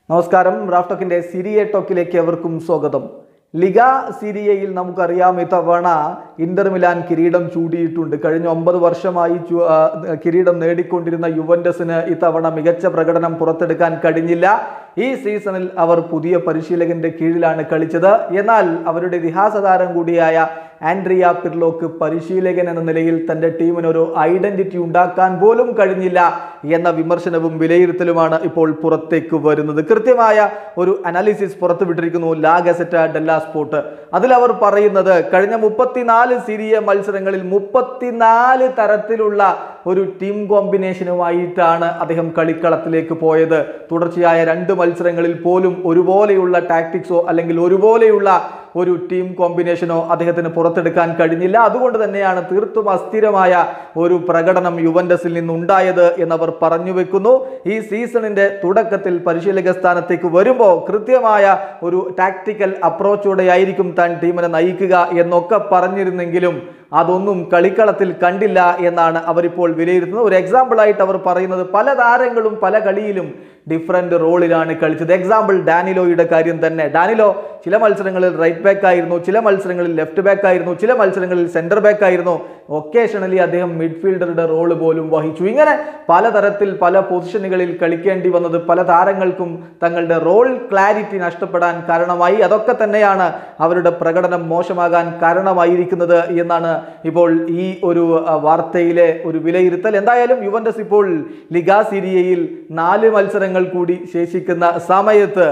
നമസ്കാരം. റാഫ്ടോക്കിന്റെ സിരിയ ടോക്കിലേക്ക് എവർക്കും സ്വാഗതം. ലിഗ സീരിയയിൽ നമുക്കറിയാം ഇത്തവണ ഇന്റർ മിലാൻ കിരീടം ചൂടിയിട്ടുണ്ട്. കഴിഞ്ഞ 9 വർഷമായി കിരീടം നേടിക്കൊണ്ടിരുന്ന യുവന്റസിന് ഇത്തവണ മികച്ച പ്രകടനം പുറത്തെടുക്കാൻ കഴിഞ്ഞില്ല. ഈ സീസണിൽ അവർ പുതിയ പരിശീലകന്റെ കീഴിലാണ് കളിച്ചത്. എന്നാൽ അവരുടെ ഇതിഹാസ താരം കൂടിയായ ആൻഡ്രിയ പിർലോക്ക് പരിശീലകൻ എന്ന നിലയിൽ തന്റെ ടീമിന് ഒരു ഐഡന്റിറ്റി ഉണ്ടാക്കാൻ പോലും കഴിഞ്ഞില്ല എന്ന വിമർശനവും വിലയിരുത്തലുമാണ് ഇപ്പോൾ പുറത്തേക്ക് വരുന്നത്. കൃത്യമായ ഒരു അനാലിസിസ് പുറത്തുവിട്ടിരിക്കുന്നു ലാ ഗസറ്റ ഡെല്ലാ സ്പോർട്ട്. അതിൽ അവർ പറയുന്നത് കഴിഞ്ഞ 34 സീരിയ മത്സരങ്ങളിൽ 34 തരത്തിലുള്ള ഒരു ടീം കോമ്പിനേഷനുമായിട്ടാണ് അദ്ദേഹം കളിക്കളത്തിലേക്ക് പോയത്. തുടർച്ചയായ 2 മത്സരങ്ങളിൽ പോലും ഒരുപോലെയുള്ള ടാക്ടിക്സോ അല്ലെങ്കിൽ ഒരുപോലെയുള്ള ഒരു ടീം കോമ്പിനേഷനോ അദ്ദേഹത്തിന് പുറത്തെടുക്കാൻ കഴിഞ്ഞില്ല. അതുകൊണ്ട് തന്നെയാണ് തീർത്തും അസ്ഥിരമായ ഒരു പ്രകടനം യുവന്റസിൽ നിന്നുണ്ടായത് എന്നവർ പറഞ്ഞു വെക്കുന്നു. ഈ സീസണിന്റെ തുടക്കത്തിൽ പരിശീലക സ്ഥാനത്തേക്ക് വരുമ്പോൾ കൃത്യമായ ഒരു ടാക്ടിക്കൽ അപ്രോച്ചോടെ ആയിരിക്കും താൻ ടീമിനെ നയിക്കുക എന്നൊക്കെ പറഞ്ഞിരുന്നെങ്കിലും അതൊന്നും കളിക്കളത്തിൽ കണ്ടില്ല എന്നാണ് അവരിപ്പോൾ വിലയിരുത്തുന്നത്. ഒരു എക്സാമ്പിൾ ആയിട്ട് അവർ പറയുന്നത് പല താരങ്ങളും പല കളിയിലും ഡിഫറെന്റ് റോളിലാണ് കളിച്ചത്. എക്സാമ്പിൾ ഡാനിലോയുടെ കാര്യം തന്നെ. ഡാനിലോ ചില മത്സരങ്ങളിൽ റൈറ്റ് ബാക്ക് ആയിരുന്നു, ചില മത്സരങ്ങളിൽ ലെഫ്റ്റ് ബാക്ക് ആയിരുന്നു, ചില മത്സരങ്ങളിൽ സെന്റർ ബാക്ക് ആയിരുന്നു. ഒക്കേഷണലി അദ്ദേഹം മിഡ്ഫീൽഡറുടെ റോള് പോലും വഹിച്ചു. ഇങ്ങനെ പലതരത്തിൽ പല പൊസിഷനുകളിൽ കളിക്കേണ്ടി വന്നത് പല താരങ്ങൾക്കും തങ്ങളുടെ റോൾ ക്ലാരിറ്റി നഷ്ടപ്പെടാൻ കാരണമായി. അതൊക്കെ തന്നെയാണ് അവരുടെ പ്രകടനം മോശമാകാൻ കാരണമായിരിക്കുന്നത് എന്നാണ് ഇപ്പോൾ ഈ ഒരു വാർത്തയിലെ ഒരു വിലയിരുത്തൽ. എന്തായാലും യുവന്റസ് ഇപ്പോൾ ലിഗ സീരിയയിൽ 4 മത്സരങ്ങൾ കൂടി ശേഷിക്കുന്ന സമയത്ത്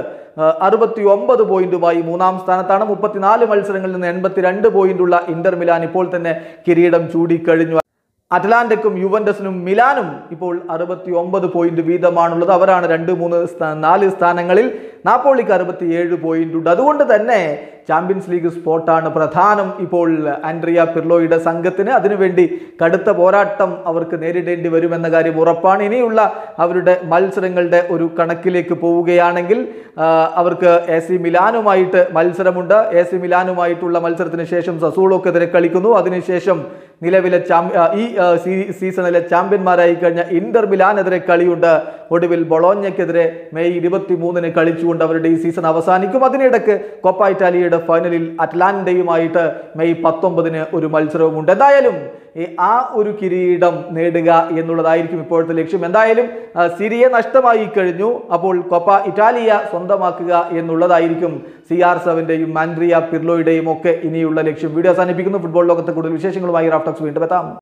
69 പോയിന്റുമായി 3-ാം സ്ഥാനത്താണ്. 34 മത്സരങ്ങളിൽ നിന്ന് 82 പോയിന്റുള്ള ഇന്റർ മിലാൻ ഇപ്പോൾ തന്നെ കിരീടം ചൂടിക്കഴിഞ്ഞു. അറ്റ്ലാന്റയ്ക്കും യുവന്റസിനും മിലാനും ഇപ്പോൾ 69 പോയിന്റ് വീതമാണുള്ളത്. അവരാണ് 2, 3, 4 സ്ഥാനങ്ങളിൽ. നാപ്പോളിക്ക് 67 പോയിന്റ് ഉണ്ട്. അതുകൊണ്ട് തന്നെ ചാമ്പ്യൻസ് ലീഗ് സ്പോട്ടാണ് പ്രധാനം ഇപ്പോൾ ആൻഡ്രിയ പിർലോയുടെ സംഘത്തിന്. അതിനുവേണ്ടി കടുത്ത പോരാട്ടം അവർക്ക് നേരിടേണ്ടി വരുമെന്ന കാര്യം ഉറപ്പാണ്. ഇനിയുള്ള അവരുടെ മത്സരങ്ങളുടെ ഒരു കണക്കിലേക്ക് പോവുകയാണെങ്കിൽ അവർക്ക് AC മിലാനുമായിട്ട് മത്സരമുണ്ട്. AC മിലാനുമായിട്ടുള്ള മത്സരത്തിന് ശേഷം സസൂളോക്കെതിരെ കളിക്കുന്നു. അതിനുശേഷം നിലവിലെ ഈ സീസണിലെ ചാമ്പ്യന്മാരായി കഴിഞ്ഞ ഇന്റർ മിലാനെതിരെ കളിയുണ്ട്. ഒടുവിൽ ബൊളോഞ്ഞയ്ക്കെതിരെ മെയ് 23-ന് കളിച്ചുകൊണ്ട് അവരുടെ ഈ സീസൺ അവസാനിക്കും. അതിനിടയ്ക്ക് കോപ്പ ഇറ്റാലിയയുടെ ഫൈനലിൽ അറ്റ്ലാന്റയുമായിട്ട് മെയ് 19-ന് ഒരു മത്സരവുമുണ്ട്. എന്തായാലും ആ ഒരു കിരീടം നേടുക എന്നുള്ളതായിരിക്കും ഇപ്പോഴത്തെ ലക്ഷ്യം. എന്തായാലും സിരിയ നഷ്ടമായി കഴിഞ്ഞു. അപ്പോൾ കോപ്പ ഇറ്റാലിയ സ്വന്തമാക്കുക എന്നുള്ളതായിരിക്കും CR7-ന്റെയും ആൻഡ്രിയ പിർലോയുടെയും ഒക്കെ ഇനിയുള്ള ലക്ഷ്യം. വീഡിയോ അവസാനിപ്പിക്കുന്നു. ഫുട്ബോൾ ലോകത്തെ കൂടുതൽ വിശേഷങ്ങളുമായി റാഫ്ടോക്സ് വീണ്ടും എത്താം.